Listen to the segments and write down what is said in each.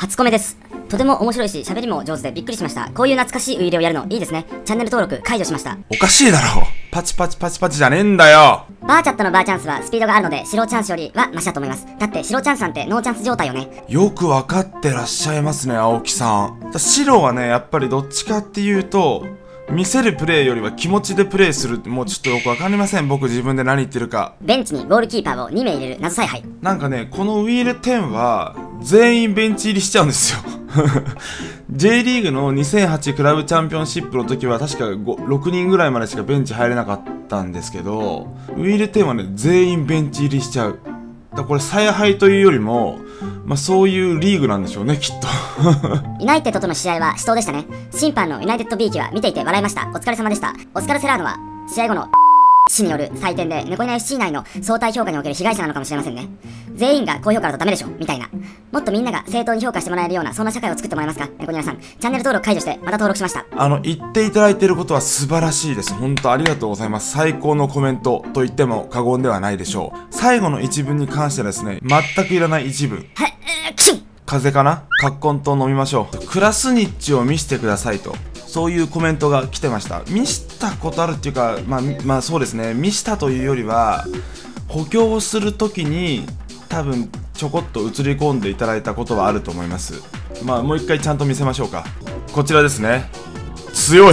初コメです。とても面白いし、喋りも上手でびっくりしました。こういう懐かしいウイイレをやるのいいですね。チャンネル登録解除しました。 おかしいだろ。パチパチパチパチじゃねえんだよ。 バーチャットのバーチャンスはスピードがあるので、白チャンスよりはマシだと思います。だって白チャンスさんってノーチャンス状態よね。 よくわかってらっしゃいますね、青木さん。白はね、やっぱりどっちかっていうと、見せるプレーよりは気持ちでプレーするって、もうちょっとよくわかりません。僕自分で何言ってるか。 ベンチにゴールキーパーを2名入れる謎采配。 なんかね、このウイイレ10は、全員ベンチ入りしちゃうんですよ。J リーグの2008クラブチャンピオンシップの時は確か6人ぐらいまでしかベンチ入れなかったんですけど、ウイイレ10はね、全員ベンチ入りしちゃう。だからこれ采配というよりも、まあそういうリーグなんでしょうね、きっと。 ユナイテッドとの試合は死闘でしたね。審判のユナイテッド B 期は見ていて笑いました。お疲れ様でした。オスカル・セラーノは試合後の氏による採点で猫いな FC 内の相対評価における被害者なのかもしれませんね。全員が高評価だとダメでしょみたいな。もっとみんなが正当に評価してもらえるようなそんな社会を作ってもらえますか。猫ニャラさん、チャンネル登録解除してまた登録しました。 言っていただいていることは素晴らしいです。本当ありがとうございます。最高のコメントと言っても過言ではないでしょう。最後の一文に関してはですね、全くいらない一文。風邪かな？カッコンと飲みましょう。クラスニッチを見せてくださいと。そういうコメントが来てました。見したことあるっていうか、まあそうですね。見したというよりは、補強をするときに、多分ちょこっと映り込んでいただいたことはあると思います。まあもう一回ちゃんと見せましょうか。こちらですね。強い。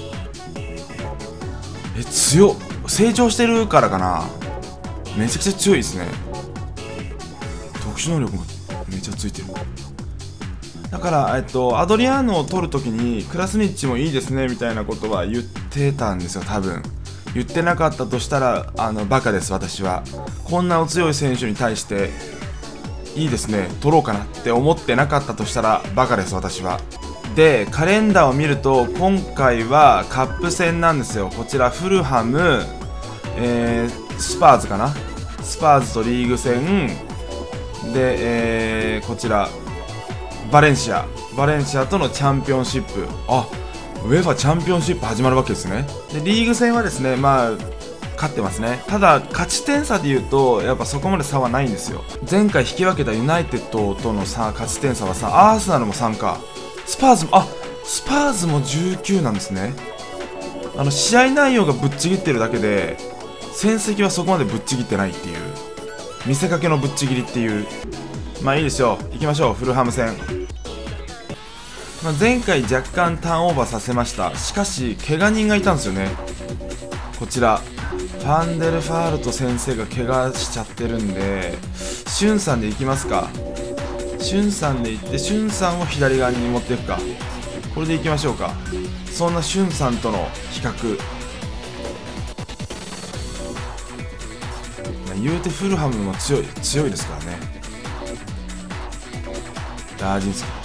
強っ。成長してるからかな。めちゃくちゃ強いですね。特殊能力がめちゃついてる。だからアドリアーノを取るときにクラスニッチもいいですねみたいなことは言ってたんですよ。多分言ってなかったとしたらバカです。私はこんなお強い選手に対していいですね取ろうかなって思ってなかったとしたらバカです。私は。でカレンダーを見ると今回はカップ戦なんですよ。こちらフルハム、スパーズかな。スパーズとリーグ戦で、こちらバレンシアとのチャンピオンシップ。ウェファチャンピオンシップ始まるわけですね。でリーグ戦はですね、まあ勝ってますね。ただ勝ち点差でいうとやっぱそこまで差はないんですよ。前回引き分けたユナイテッドとの勝ち点差はアーセナルも3か。スパーズも19なんですね。試合内容がぶっちぎってるだけで戦績はそこまでぶっちぎってないっていう、見せかけのぶっちぎりっていう。まあいいですよ。行きましょう。フルハム戦。前回若干ターンオーバーさせました。しかし怪我人がいたんですよね。こちらファンデルファールト先生が怪我しちゃってるんで、シュンさんで行きますか。シュンさんで行ってシュンさんを左側に持っていくか。これで行きましょうか。そんなシュンさんとの比較、言うてフルハムも強いですからね。ラージンスキ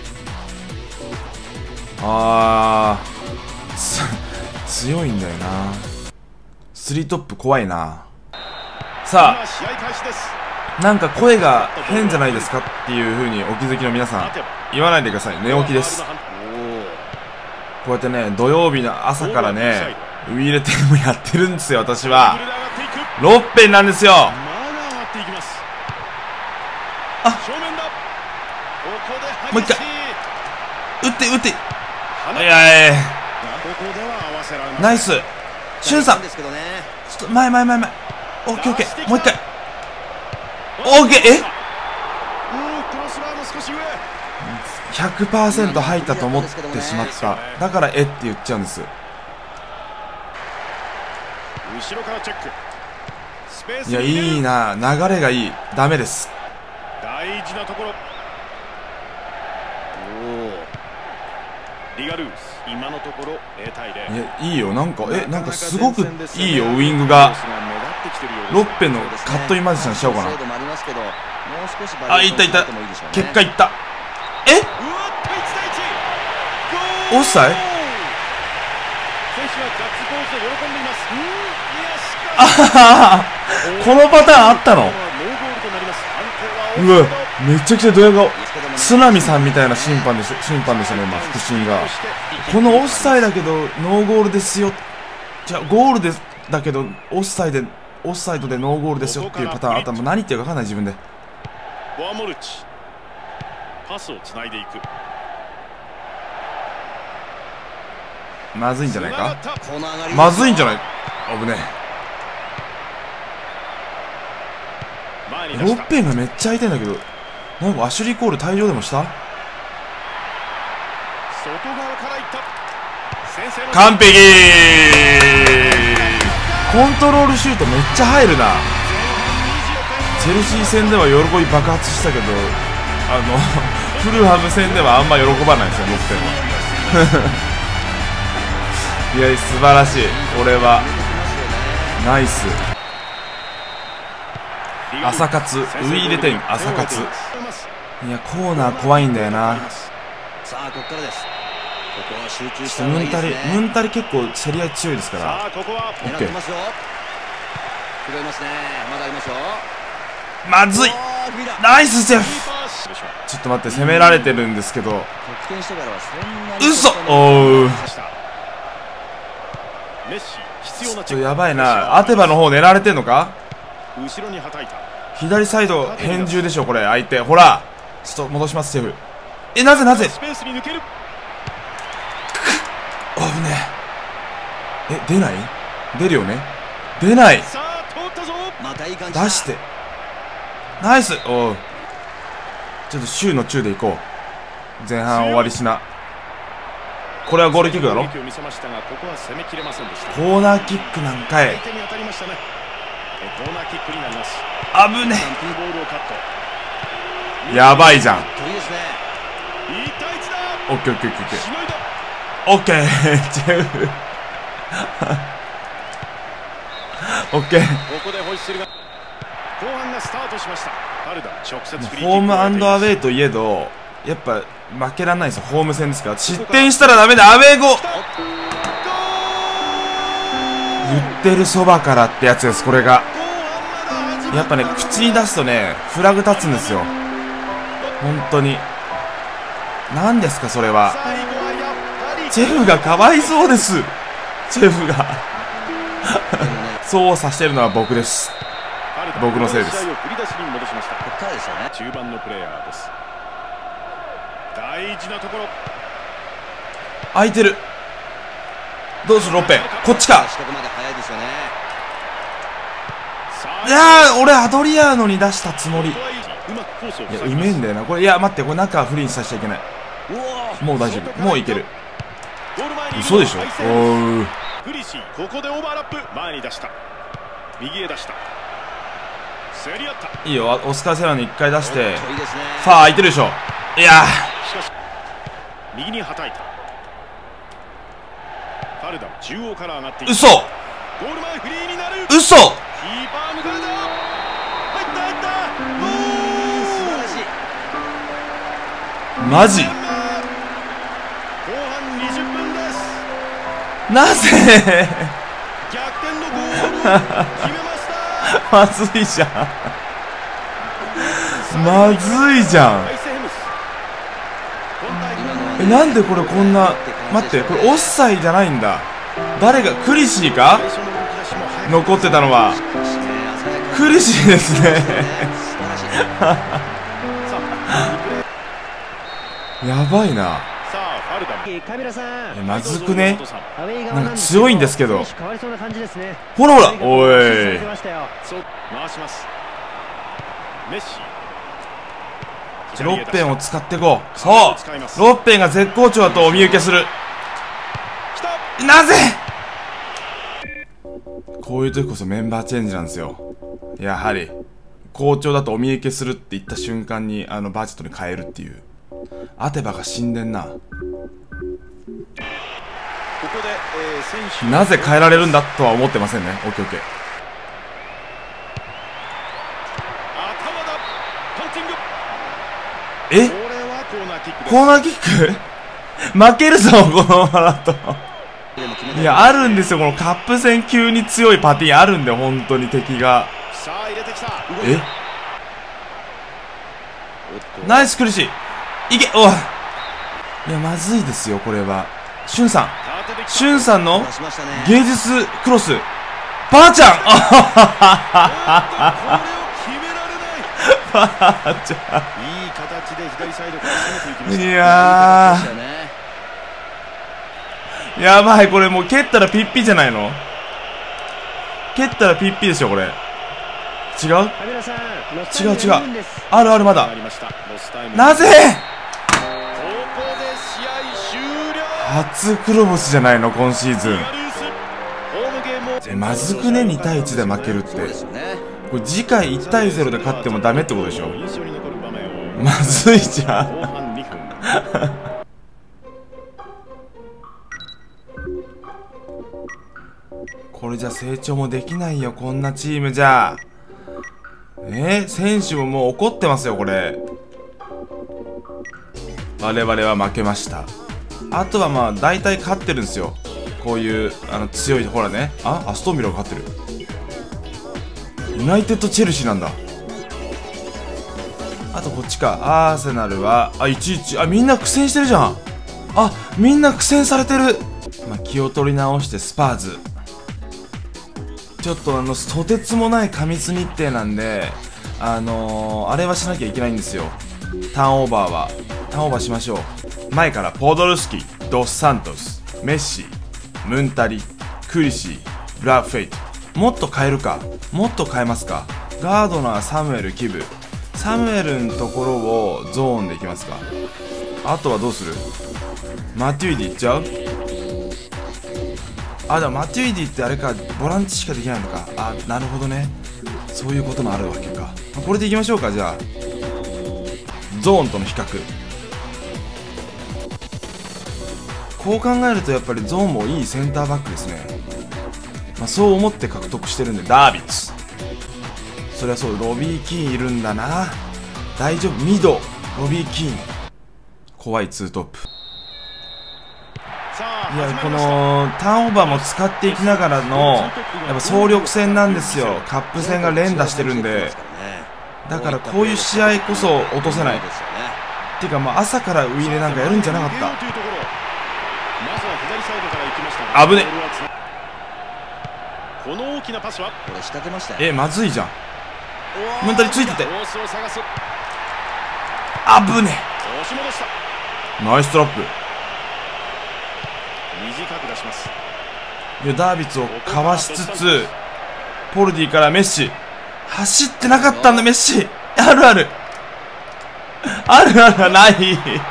強いんだよな。3トップ怖いな。さあなんか声が変じゃないですかっていう風にお気づきの皆さん言わないでください。寝起きです。こうやってね土曜日の朝からねウイイレ10もやってるんですよ。私はロッペンなんですよ。もう一回打ってナイスシュンさん。ちょっと前オッケーもう一回オッケー。100% 入ったと思ってしまった。だからって言っちゃうんです。いやいいな、流れがいい。ダメです。 大事なところ。リガルース今のところ0対0。 いやいいよ。なんかすごくいいよ。ウイングがロッペのカットインマジシャンしちゃおうかな。いった結果いった。オフサイド。このパターンあったの。うわめちゃくちゃドヤ顔。津波さんみたいな審判でしたね。今腹心がこのオフサイドだけどノーゴールですよ。じゃあゴールですだけどオフサイドでノーゴールですよっていうパターンあったらもう何言ってるか分かんない自分で。 パスをつないでいく。 まずいんじゃないか。 この上がりまずいんじゃない。危ねえ。ロ前に出した。 ッペンがめっちゃ空いてんだけど、なんかアシュリーコール大量でもした。 外側からいった。先制の完璧。コントロールシュートめっちゃ入るな。チェルシー戦では喜び爆発したけど、フルハム戦ではあんま喜ばないですよ、ロッペンは。いや、素晴らしい。これはナイス。朝活ウィーレテン朝活。いや、コーナー怖いんだよな。 さあここからです。ここは集中しちょっとた方がいいですね。 ムンタリ結構競り合い強いですから。 さあここはオッケー。 狙ってますよ。拾いますね。まだありますよ。 まずい。 おーフィラナイスジェフ。 キーパーしでしょう。 ちょっと待って、攻められてるんですけど。 得点してからはそんなに嘘。おう。 メッシ必要なちょっとやばいな。アテバの方狙われてんのか。 後ろにはたいた。 左サイド返従でしょこれ。相手ほら、ちょっと戻しますシェフ。なぜスペースに抜ける。 危ねえ。出ない。出るよね。出ない。 さあ通ったぞ。 またいい感じだ。 出してナイス。おう、ちょっと週の中でいこう。前半終わりしな。これはゴールキックだろ。 攻撃を見せましたがここは攻めきれませんでした。 コーナーキックなんかい。 相手に当たりましたね。コーナーキックになります。 危ね 3分ボールをカット。 え。やばいじゃん。 いいですね。 いい対地だ。 オッケーオッケーオッケーしのいだ。 オッケー。ジェフ。オッケー。 ここでホイッスルが。後半がスタートしました。パルダ直接フリーキックホームアンドアウェイといえど、やっぱ負けられないですよ。ホーム戦ですから。失点したらダメだ。アウェーゴ。言ってるそばからってやつです。これがやっぱね、口に出すとねフラグ立つんですよ。本当に。何ですかそれは。 最後はやっぱりジェフがかわいそうです。ジェフがそうさしてるのは僕です。僕のせいです。 試合を振り出しに戻しました。 ここからですよね。 中盤のプレイヤーです。大事なところ。 空いてる。どうするロッペン。こっちか。 仕掛けまで早いですよね。 いやー、俺アドリアーノに出したつもり。いうまくコースをや、うめえんだよなこれ。いや待って、これ中はフリーにさせちゃいけない。もう大丈夫。もういける。嘘でしょ。おー。 グリシー、ここでオーバーラップ。前に出した。右へ出した。競り合った。 いいよ、オスカー・セラーに1回出して。 いいですね。 ファー空いてるでしょ。いやしかし右にはたいた。パルダ中央から上がっていー、 く。 嘘。 ゴール前フリーになる。 嘘。 キーパー抜かれた。入った入った。 素晴らしい。 マジ。 後半20分です。 なぜ逆転のゴールを決めました。 まずいじゃん。まずいじゃん。 ライスヘムス。 なんでこれこんな。待って、これオフサイじゃないんだ。誰が。クリシーか。 最初の動き出しも早く残ってたのはクリシーですね。やばいな。 さあファルダム。 カメラさん、 まずくね。 アウェー側なんか強いんですけど。 選手変わりそうな感じですね。 ほらほら。おい。 そう回します。メッシ。 ロッペンを使っていこう。そう。ロッペンが絶好調だとお見受けする。なぜ。こういう時こそメンバーチェンジなんですよ。やはり好調だとお見受けするって言った瞬間にバージェットに変えるっていう。アテバが死んでんな。 ここで、選手なぜ変えられるんだとは思ってませんね。オッケーオッケー。 頭だ。パンティング。 え、 これはコーナーキックです。 コーナーキック負けるぞこのままだと。いや、あるんですよ。このカップ戦急に強いパティーンあるんで、本当に敵が。 さあ入れてきた。 え、ナイスクリシー。いけ。おい。いや、まずいですよこれは。シュンさん、シュンさんの芸術クロス。ばあちゃん。 これを決められない。 形で左サイドから攻めていきました。 いやー、やばい、これもう蹴ったらピッピじゃないの？蹴ったらピッピでしょ、これ。違う？違う違う。あるある、まだ。なぜ？初黒星じゃないの、今シーズン。まずくね、2対1で負けるって。これ次回1対0で勝ってもダメってことでしょ。まずいじゃん。これじゃ成長もできないよ、こんなチームじゃ。選手ももう怒ってますよ、これ。我々は負けました。あとはまあ大体勝ってるんですよ。こういう強い、ほらね、アストンビラが勝ってる。ユナイテッドチェルシーなんだ。あとこっちか、アーセナルは1-1。みんな苦戦してるじゃん。みんな苦戦されてる。まあ、気を取り直してスパーズ。ちょっととてつもない過密日程なんで、あれはしなきゃいけないんですよ。ターンオーバーしましょう。前からポドルスキ、ドスサントス、メッシ、ムンタリ、クリシー、ブラフェイト。もっと変えるか、もっと変えますか。ガードナー、サムエル、キブ。サムエルのところをゾーンでいきますか。あとはどうする？マテュイディいっちゃう？でもマテュイディってあれか、ボランチしかできないのか。なるほどね。そういうこともあるわけか。これでいきましょうか、じゃあ。ゾーンとの比較。こう考えるとやっぱりゾーンもいいセンターバックですね。そう思って獲得してるんで、ダービッツ。そりゃそう、ロビー・キーンいるんだな。大丈夫、ミド、ロビー・キーン。怖いツートップ。いや、このターンオーバーも使っていきながらのやっぱ総力戦なんですよ。カップ戦が連打してるんで、だからこういう試合こそ落とせないっていうか、朝からウイイレなんかやるんじゃなかった。危ね。 この大きなパスはこれ仕掛けました。 まずいじゃん。ムンタリついてて、危ね。ナイストラップ。 短く出します。 ダービッツをかわしつつ、ポルディからメッシ。走ってなかったんだ、メッシ。あるあるない。 早く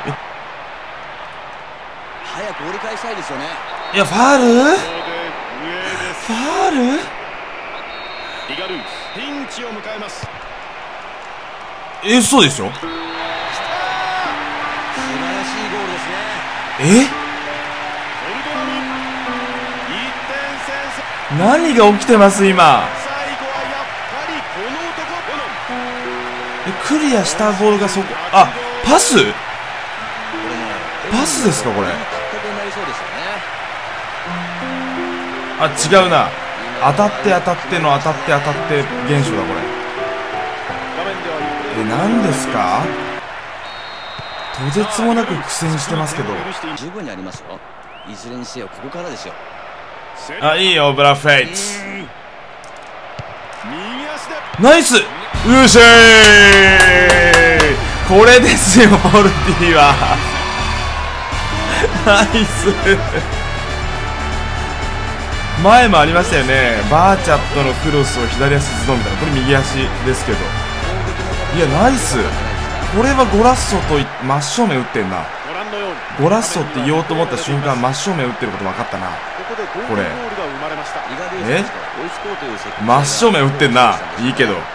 折り返したいですよね。 いや、ファールリガルーピンチを迎えます。 嘘でしょ。 素晴らしいゴールですね。 何が起きてます今。クリアしたボールがそこ、パスですかこれ。違うな。当たって現象だこれ。何ですか。とてつもなく苦戦してますけど。 十分にありますよ。いずれにせよここからですよ。 いいよブラフェイツ。ナイス。うしー、これですよポルティは。ナイス。前もありましたよね、バーチャットのクロスを左足ズドンみたいな。これ右足ですけど、いやナイス。これはゴラッソと真正面打ってんな。ゴラッソって言おうと思った瞬間真正面打ってること分かったな。これ真正面打ってんな。いいけど。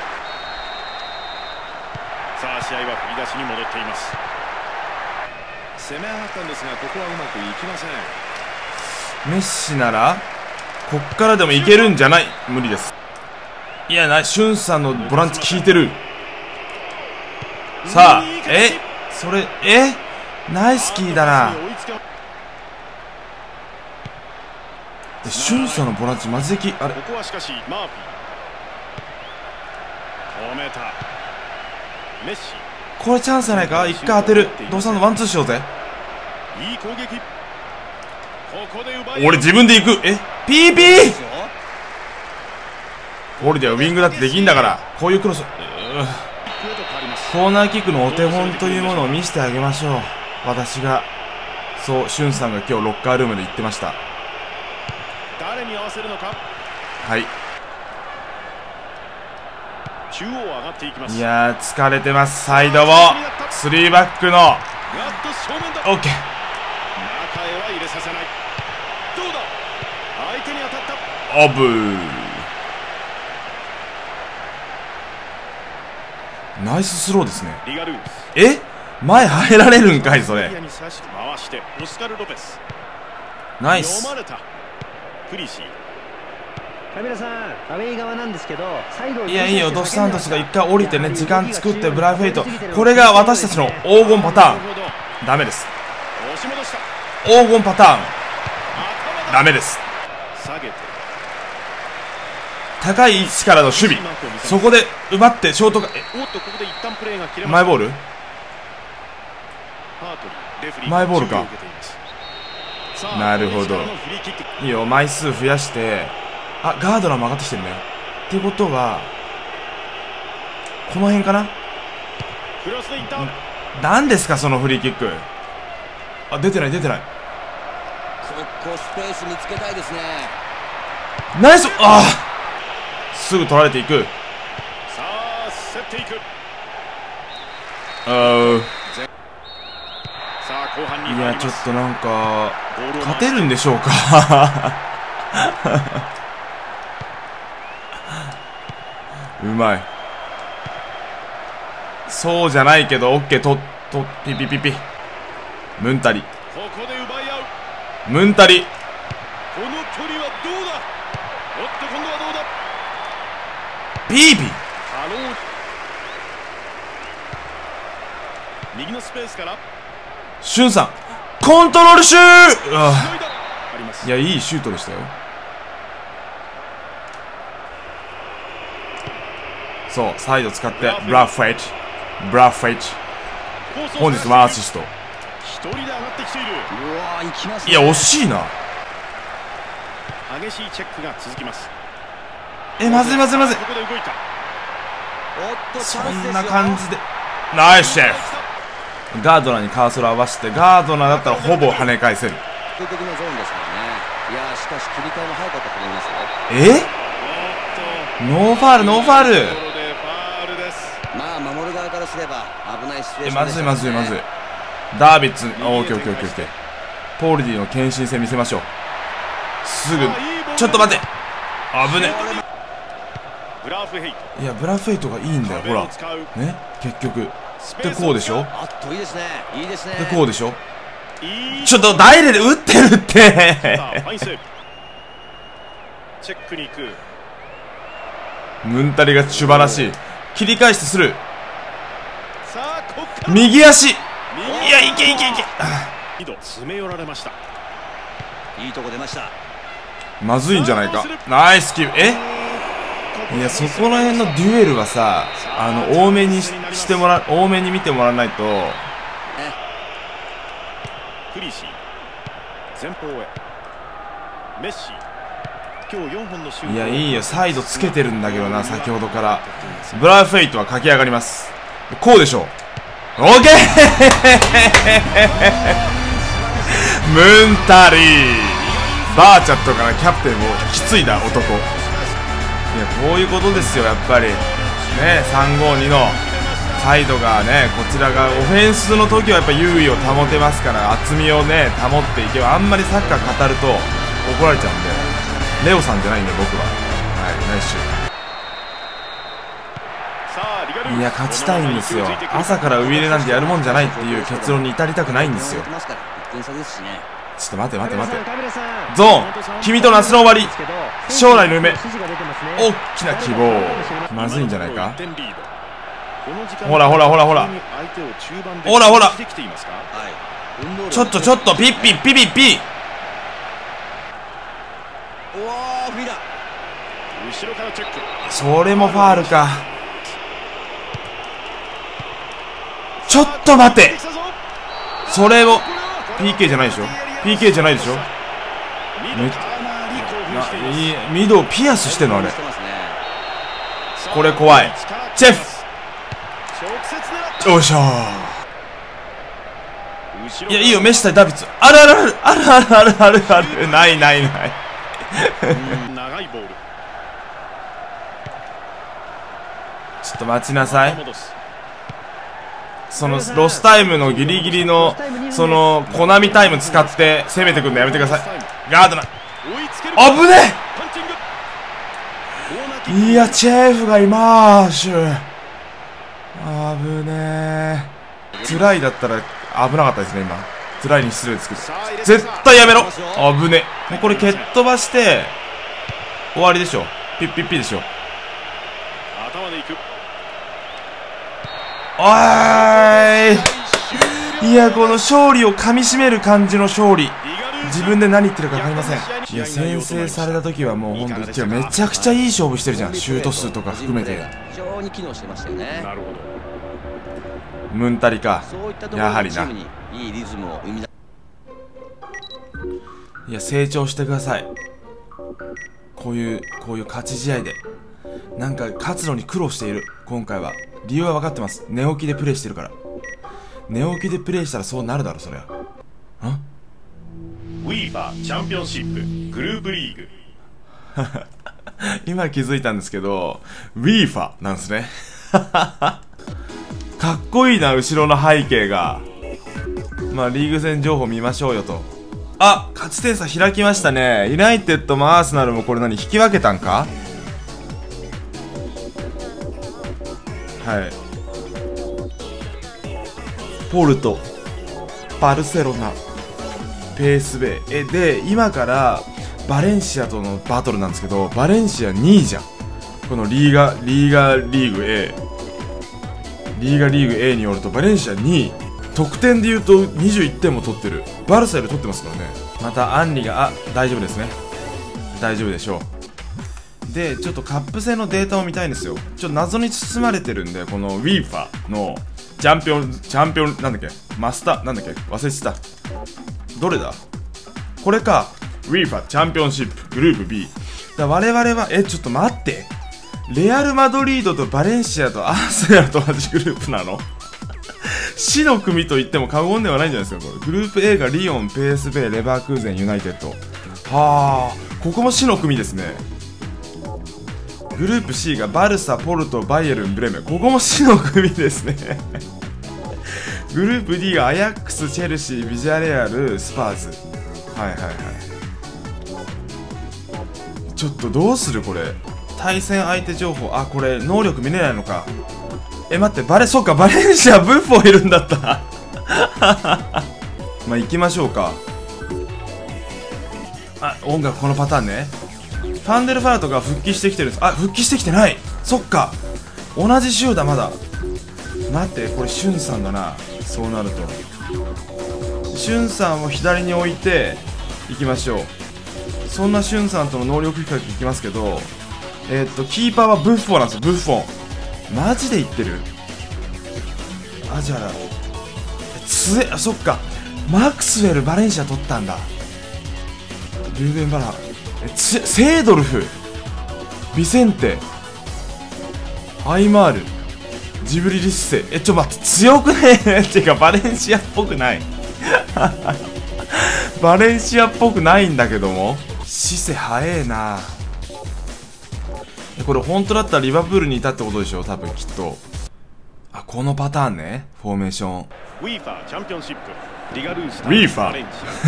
さあ試合は振り出しに戻っています。攻め上がったんですがここはうまくいきません。 メッシならこっからでもいけるんじゃない。無理です。いやシュンさんのボランチ効いてる。さあそれナイスキーだな。シュンさんのボランチマジでき、あれここはしかしマーフィー止めた。メッシこれチャンスじゃないか。一回当てる。ドサンのワンツーしようぜ。 いい攻撃。ここで奪い、 俺自分で行く。ピーピー。ポルディはウィングだってできんだから。こういうクロス。 コーナーキックのお手本というものを見せてあげましょう。私が、そう、しゅんさんが今日ロッカールームで言ってました。 誰に合わせるのか。 はい。 中央上がっていきます。 いやー、疲れてます。サイドも3バックのやっと正面だ。 オッケー。 中へは入れさせない。どうだ。相手に当たった。 オブー。ナイススローですね。 リガルーえ、前入られるんかいそれ。 回してオスカル・ロペス。 ナイス。 読まれた。クリシー。 カメラさん、アウェイ側なんですけど、サイドをいやいいよ、ドスサントスが一回降りてね、時間作ってブラフェイト。これが私たちの黄金パターン。ダメです。 押し戻した。 黄金パターンダメです。 下げて高い位置からの守備、そこで奪ってショートがおっと、ここで一旦プレーが切れました。 マイボール、 ハートリーレフェリーマイボールか。 が注意を受けています。さあ、 なるほどこの位置からのフリーキック。 いいよ、枚数増やして、あ、ガードラーも上がってきてるね。ってことはこの辺かな。 クロスでいった。 なんですかそのフリーキック。あ、出てない出てない。 ここスペース見つけたいですね。 ナイス。ああ、すぐ取られていく。 さあ、競っていく。 あー、 さあ、後半にいや、 入ります。 ちょっとなんかボールを勝てるんでしょうか。うまい。そうじゃないけど、オッケー、ピピピピ。ムンタリ。 ここで奪い合う。 ムンタリ。 この距離はどうだ。おっと、今度はどうだ。 ピーピー。 ハロー。右のスペースからシュンさん、コントロールシュー。あります。 いや、いいシュートでしたよ。そう、サイド使ってブラフェイト、本日ワンアシスト。 一人で上がってきている。 うわー、行きますね。 いや、惜しいな。 激しいチェックが続きます。 まずいまずいまずい。 ここで動いた。 おっと、チそャンスですよ。 んな感じでナイスシェフ。ガードナーにカーソル合わせて、ガードナーだったらほぼ跳ね返せる。 的なゾーンですからね。いやー、しかし切り替えも早かったと思いますよ。 ノーファール、ノーファール。 ところでファールです。 まあ、守る側からすれば危ないシチュエーションまずいでしたね。 まずいまずい。ダービッツ、オーケーオーケーオーケーオーケー。ポールディの献身性見せましょう。すぐ、ちょっと待って。危ね。 ブラフヘイト。 いや、ブラフェイトがいいんだよ、ほら。ね、結局。で、こうでしょ。 あっと、いいですね。いいですね。 で、こうでしょ。 いい。 ちょっとダイレで打ってるって。 さあ、ファインセーブ。チェックに行く。 ムンタリが素晴らしい。切り返してする。 さあ、こっから右足。い右や、いけいけいけ。 二度詰め寄られました。 いいとこ出ました。 まずいんじゃないか。ナイスキー。いや、そこら辺のデュエルはさ、多めにしてもら、多めに見てもらわないと。 クリシー前方へ。メッシー今日4本のシュート。 いや、いいよ、サイドつけてるんだけどな、先ほどから。ブラフェイトは駆け上がります。こうでしょう。オーケー。ムンタリー。バーチャットからキャプテンを引き継いだ男。いや、こういうことですよ、やっぱりね。352のサイドがね、こちらがオフェンスの時はやっぱ優位を保てますから、厚みをね保っていけば。あんまりサッカー語ると怒られちゃうんで、レオさんじゃないんで僕は。はい、ナイスシュート。いや、勝ちたいんですよ。朝からウイイレなんてやるもんじゃないっていう結論に至りたくないんですよ。ちょっと待て待て待て。ゾーン、君と夏の終わり、将来の夢、大きな希望。まずいんじゃないか。ほらほらほらほらほらほら。ちょっとちょっと、ピッピッピッピッピッ。それもファールか。ちょっと待て。それも PK じゃないでしょ。 PK じゃないでしょ。ミドをピアスしてんのあれ。これ怖い。チェフ。 よいしょー。いや、いいよ、メッシ対ダビッツ。あるあるあるあるあるあるあるある。ないないない。 長いボール。 ちょっと待ちなさい。そのロスタイムのギリギリのそのコナミタイム使って攻めてくるのやめてください。ガードな。危ねえ。いや、チェーフがいまーしゅ。危ねえ。トライだったら危なかったですね、今。トライに失礼ですけど。絶対やめろ。危ねえ。これ蹴っ飛ばして終わりでしょ。ピッピッピでしょ。 頭でいく。 おーい。いや、この勝利をかみしめる感じの勝利。自分で何言ってるか分かりません。いや、先制された時はもう本当にめちゃくちゃいい勝負してるじゃん。シュート数とか含めて。 非常に機能してましたよね。 なるほど。 ムンタリか。やはりな。 いいリズムを生み出。 いや、成長してください。こういう勝ち試合でなんか勝つのに苦労している。今回は理由は分かってます。寝起きでプレイしてるから。寝起きでプレイしたらそうなるだろ、そりゃ。ん UEFA チャンピオンシップグループリーグ。 今気づいたんですけど UEFA なんですね。かっこいいな、後ろの背景が。まあリーグ戦情報見ましょうよと。あ、勝ち点差開きましたね。ユナイテッドもアーセナルもこれ何引き分けたんか。はい。ポルト、バルセロナ、PSV。で、今からバレンシアとのバトルなんですけど、バレンシア2位じゃん。このリーガリーグ A。リーガリーグ A によるとバレンシア2位。得点で言うと21点も取ってる。バルサより取ってますからね。またアンリが、大丈夫ですね。大丈夫でしょう。で、ちょっとカップ戦のデータを見たいんですよ。ちょっと謎に包まれてるんで、この UEFA のチャンピオン、なんだっけ、マスター、なんだっけ、忘れてた。どれだこれか。UEFA チャンピオンシップグループ B。だ我々は、ちょっと待って。レアル・マドリードとバレンシアとアーセナルと同じグループなの。死の組と言っても過言ではないんじゃないですか。これグループ A がリオン、PSV、レバークーゼン、ユナイテッド。はあ、ここも死の組ですね。グループ C がバルサ、ポルト、バイエルン、ブレメ。ここも死の組ですね。グループ D がアヤックス、チェルシー、ビジャレアル、スパーズ。はいはいはい。ちょっとどうするこれ。対戦相手情報。あ、これ能力見れないのか。待って、そうか、バレンシア、ブッフォーいるんだった。まあ、行きましょうか。あ、音楽このパターンね。ファンデルファートが復帰してきてるんです。あ、復帰してきてない。そっか。同じ週だ、まだ。待って、これ、シュンさんだな。そうなると。シュンさんを左に置いて、行きましょう。そんなシュンさんとの能力比較いきますけど、キーパーはブッフォーなんですよ、ブッフォン。マジで言ってる。アジャラそっか。マクスウェル、バレンシア取ったんだ。ルーベン・バラセードルフ、ビセンテ、アイマール、ジブリ・リッセ。ちょ待って、強くねえ。っていうかバレンシアっぽくない。バレンシアっぽくないんだけども。シセ早えな。これ本当だったらリバプールにいたってことでしょ、多分きっと。あ、このパターンね、フォーメーション。 UEFA チャンピオンシップリガルースタ UEFA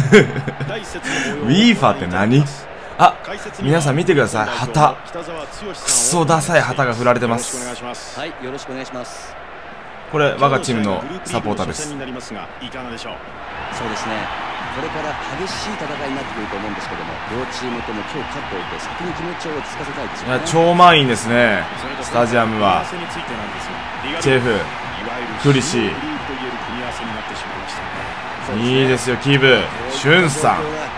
って何？あ、皆さん見てください。旗、クソダサい旗が振られてます。 はい、よろしくお願いします。 これ我がチームのサポーターです。 そうですね。これから激しい戦いになってくると思うんですけども、両チームとも今日勝っておいて先に気持ちを落ち着かせたいですよね。 いや、超満員ですね。スタジアムはチェフ、クリシー、いいですよ、キーブ、シュンさん、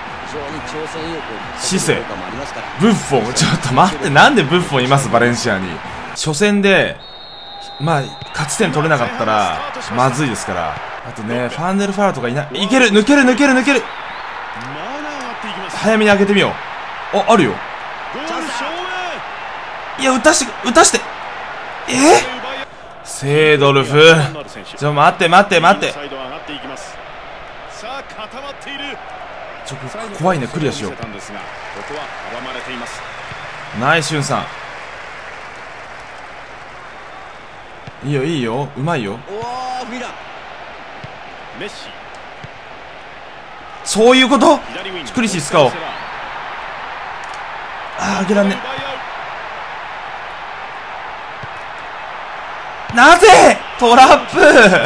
シセ、ブッフォン。ちょっと待って、なんでブッフォンいます、バレンシアに。初戦でまあ勝ち点取れなかったらまずいですから。あとね、ファンデルファールとかいない。いける、抜ける。早めに開けてみよう。あるよ。いや、打たして。 セードルフ、ちょ待って待って待って、ちょ怖いね、クリアしよう。ナイスシュンさん、いいよいいよ、うまいよ。そういうこと、クリシー使おう。ああ、上げらんね。なぜトラップ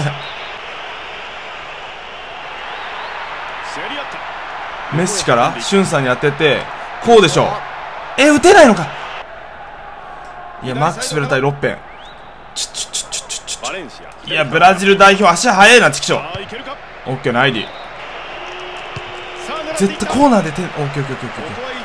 メッシからシュンさんに当てて、こうでしょ。打てないのか。いや、マックスベル対ロッペン。いや、ブラジル代表足速いな、チキショー。オッケーのアイディ。絶対コーナーでオッケーオッケーオッケーオッケー。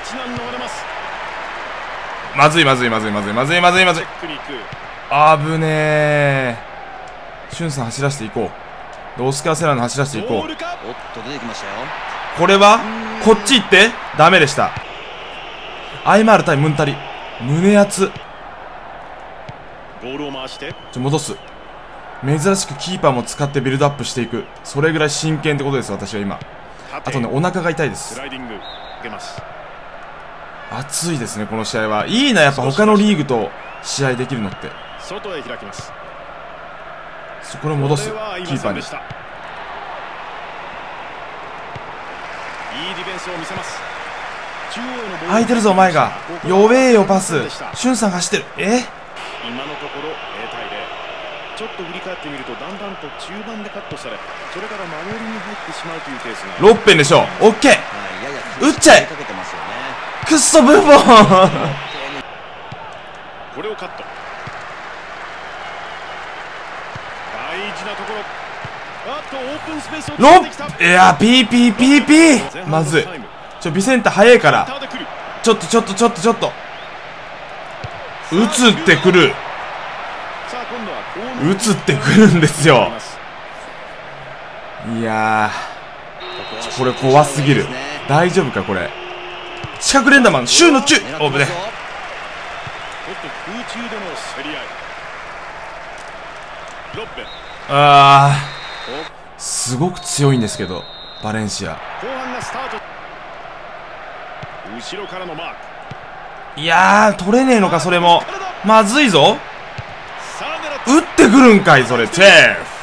まずいまずいまずいまずいまずいまずいまずい。あぶねえ。シュンさん走らせていこう。でオスカー・セラーノ走らせていこう。 おっと出てきましたよ。 これはこっち行ってダメでした。アイマール対ムンタリ、胸熱。戻す。珍しくキーパーも使ってビルドアップしていく。それぐらい真剣ってことです、私は今。あとね、お腹が痛いです。暑いですね、この試合は。いいな、やっぱ他のリーグと試合できるのって。そこに戻す、キーパーに。空いてるぞ、前が。弱えよ、パス。シュンさんが走ってる。 今のところ0対0。ちょっと振り返ってみると、だんだんと中盤でカットされ、それから守りに入ってしまうというケースが。 ロッペンでしょ。オッケー。打っちゃえ。クッソブーボン。 これをカット。大事なところ。 ロッ、いや、ピーピーピーピー。まずい。ビセンタ早いから。ちょっと。打つってくる。打つってくるんですよ。いやー、これ怖すぎる。大丈夫かこれ。四角連打マン、シューの中。おぶね。あー、すごく強いんですけど、バレンシア。いやー、取れねえのか、それも。まずいぞ。打ってくるんかい、それ。チェフ。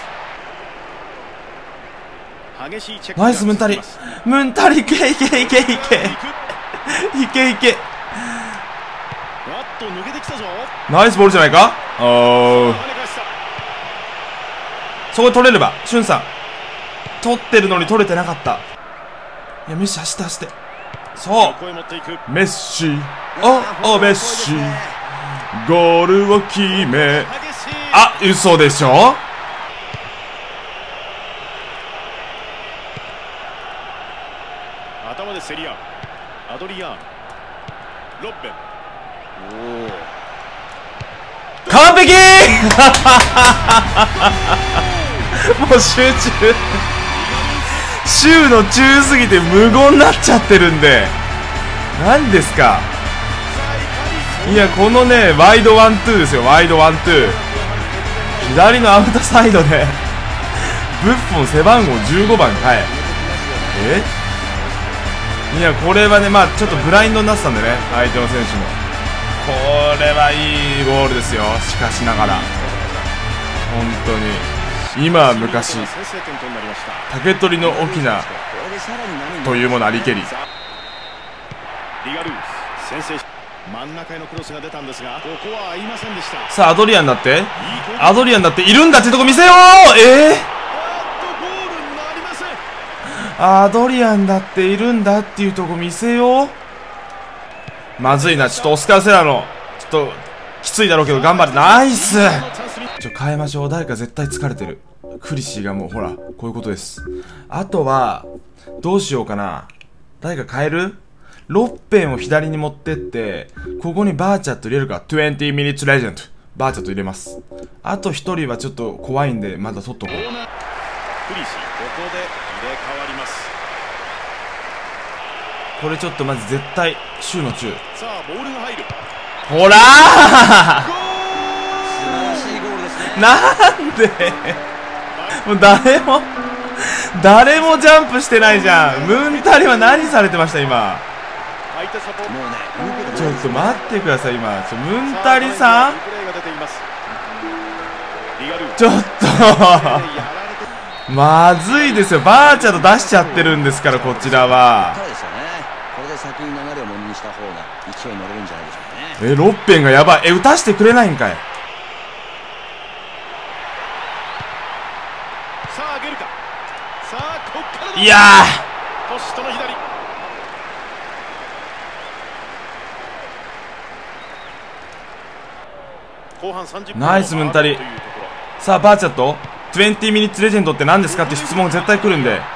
ナイス、ムンタリ。ムンタリ、いけいけいけいけ。いけいけ。ナイスボールじゃないか。おー。そこ取れれば、シュンさん。取ってるのに取れてなかった。いや、メッシ走って走って。そう。メッシ。おメッシ。ゴールを決め。あ、嘘でしょ。 頭で競り合う。アドリアーノ。ロッペン。 完璧。もう集中。週の中すぎて無言になっちゃってるんで。何ですか。いや、このね、ワイドワンツーですよ。ワイドワンツー。左のアウトサイドでブッフォン背番号15番かい。いや、これはね、まあちょっとブラインドになってたんでね、相手の選手も。これはいいゴールですよ。しかしながら本当に今は昔竹取の沖縄というものありけり。さあ、アドリアンだって、アドリアンだっているんだってとこ見せよう。アドリアンだっているんだっていうとこ見せよう。まずいな。ちょっとオスカー・セラのちょっときついだろうけど頑張る。ナイス。変えましょう。誰か絶対疲れてる。クリシーがもうほらこういうことです。あとはどうしようかな。誰か変える。ロッペンを左に持ってってここにバーチャット入れるか。20 minutes legend バーチャット入れます。あと1人はちょっと怖いんでまだ取っとこう。クリシーここで入れ替わります。これちょっとまず絶対シューの中。さあボールが入る。ほらーなんでもう誰もジャンプしてないじゃん。ムンタリは何されてました今。 相手サポートもうね、 ちょっと待ってください今。ムンタリさん、ちょっとまずいですよ。バーチャと出しちゃってるんですからこちらは。 からですよね。これで先に流れをものにした方が勢いに乗れるんじゃないでしょうかね。 ロッペンがやばい。打たしてくれないんかい。 さあ上げるか。さあこっからだ。 いやポストの左。後半30分ナイスムンタリ。さあバーチャット20ミニッツレジェンドって何ですかって質問絶対来るんで。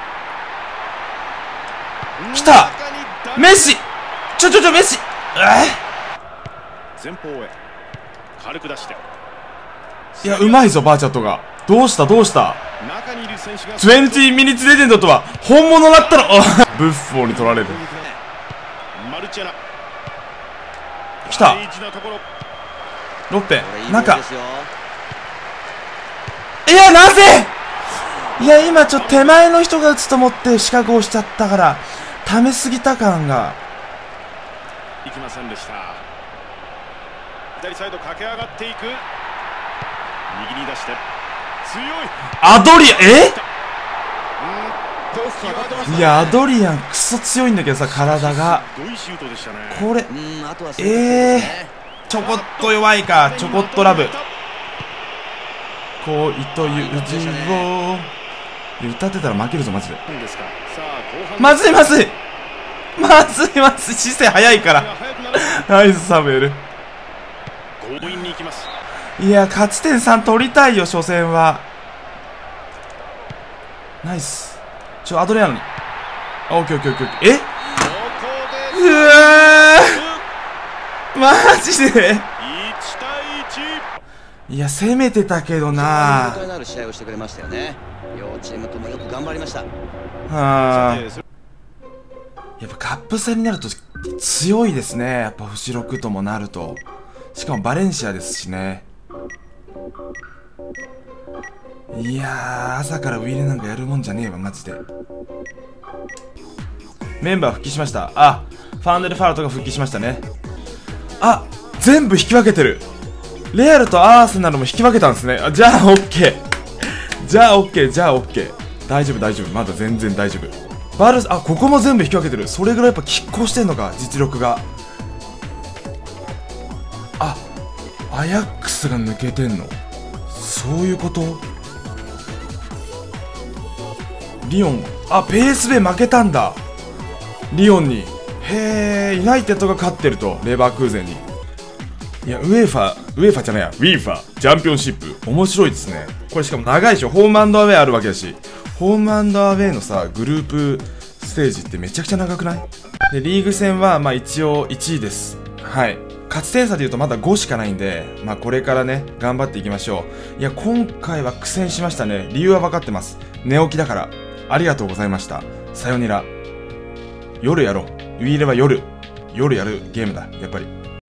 来たメッシ。メッシ。 前方へ軽く出して。 いやうまいぞバーチャットが。どうした中にいる選手が 20ミニッツレジェンドとは本物だったの。ブッフォーに取られる。 マルチェナ。 来た大事なところ。 ロッペこれいいボール中。 ですよ。 いやなぜ。いや今ちょっと手前の人が打つと思って四角をしちゃったからためすぎた感が。 いきませんでした。左サイド駆け上がっていく。右に出して強い。 アドリアン。 いやアドリアンクソ強いんだけどさ体が。 すごいシュートでしたね。 これあとはそうですね。 ちょこっと弱いか。ちょこっとラブ恋という字を歌ってたら負けるぞマジで。 ですか。さあ後半まずい姿勢早いからナイスサムエル。 強引に行きます。 いや勝ち点3取りたいよ初戦は。ナイス。アドリアーノにオッケー。 ここうでわーマジで。 1対1。 いや攻めてたけどな。 見応えのある試合をしてくれましたよね。両チームともよく頑張りました。 はあやっぱカップ戦になると強いですね。やっぱフシロクともなると。しかもバレンシアですしね。いやー朝からウィーレなんかやるもんじゃねえわマジで。メンバー復帰しました。あファンデル・ファールトが復帰しましたね。あ全部引き分けてる。レアルとアーセナルも引き分けたんですね。じゃあオッケー。じゃあオッケー。大丈夫。まだ全然大丈夫。バルスここも全部引き分けてる。それぐらいやっぱ拮抗してんのか実力が。アヤックスが抜けてんの。そういうこと。リオンPSV負けたんだリオンに。へえユナイテッドが勝ってるとレバークーゼンに。いやウェーファじゃないやウィーファチャンピオンシップ面白いですね。これしかも長いでしょ。ホームアンドアウェイあるわけだし。ホームアンドアウェイのさグループステージってめちゃくちゃ長くない？でリーグ戦は一応1位です。はい。勝ち点差でいうとまだ5しかないんでこれからね頑張っていきましょう。いや今回は苦戦しましたね。理由は分かってます。寝起きだから。ありがとうございました。さよなら。夜やろう。ウィーレは夜やるゲームだやっぱり。